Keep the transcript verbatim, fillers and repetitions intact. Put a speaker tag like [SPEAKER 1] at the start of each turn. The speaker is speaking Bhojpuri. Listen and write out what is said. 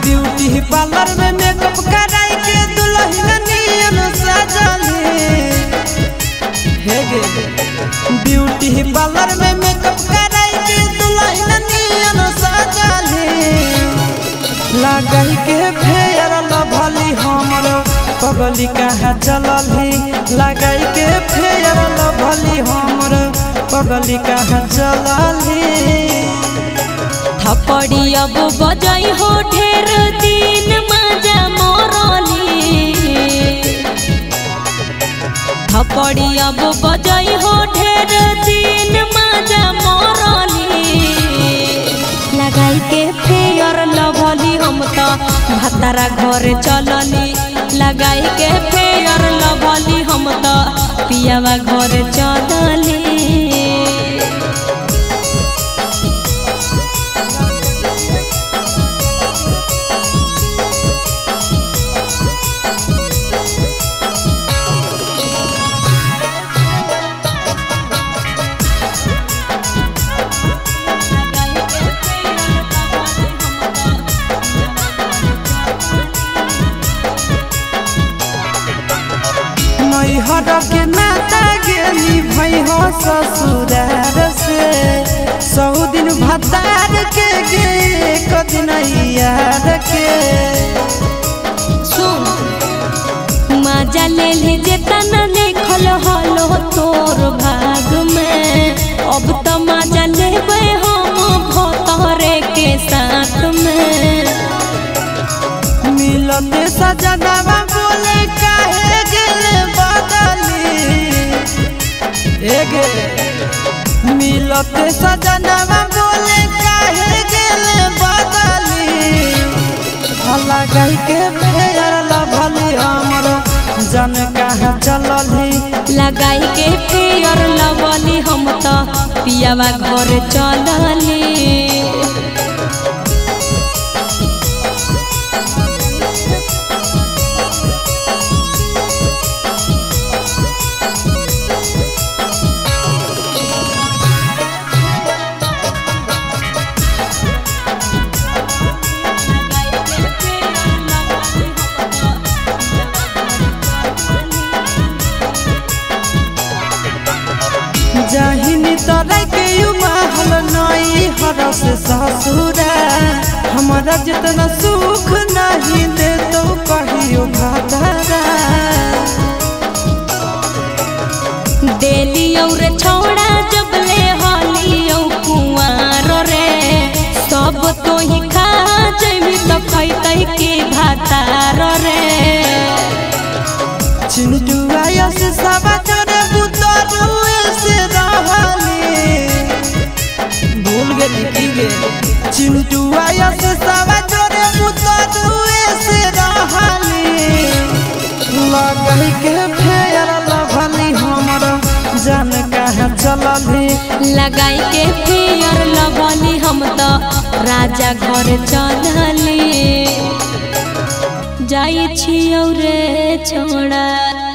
[SPEAKER 1] ब्यूटी पार्लर में मेकअप कराई के दुल्हनियन सजली हे गे ब्यूटी पार्लर में मेकअप कराई के दुल्हनियन सजली लगाई के फेयर लभली हमर पगली कहाँ चलली लगाई के फेयर लभली हमर पगली कहाँ चलली
[SPEAKER 2] थपड़ी अब बजाई हो ढेर दिन मजा मोरली थपड़ी अब बजाई हो ढेर दिन मजा मोरली लगाई के फेयर लभली हम तो भतारा घर चलली लगाई के फेयर लभली हम तो पियावा घर चलली
[SPEAKER 1] हर के नाता गेली भई हो ससुरार से सौ दिन भतार के गे एक दिन यार के
[SPEAKER 2] सुन मजा ले ले जेतना लिखल हलो तोर भाग में अब तो मजा लेबे हम भतरे के साथ में
[SPEAKER 1] मिलते सजनवा बोले काहे गेले एगे मिलते सजनवा बोले काहे गेले बदली लगाई के फेयर लभली हमर जन कहाँ चलली
[SPEAKER 2] लगाई के फेयर लभली हम तो पियावा घर चलली
[SPEAKER 1] जहिनी तरह के महल नई हरस ससुरा हमारा जितना सुख नहीं दे तो कहियो भतारा
[SPEAKER 2] देली और छोड़ा जब ले हलियो कुआर रे सब तो ही खा जमी तो खैतै के भातार रे
[SPEAKER 1] चिंटू आया से सब चोरे बुतरू से भूल गई की गे चिंटू आया से सब चोरे बुतरू से लगाई के फेयर लभली हमर जन कहाँ चलली
[SPEAKER 2] लगाई के फेयर लभली हम तो राजा घर चलली जाई छियौ रे छोड़ा।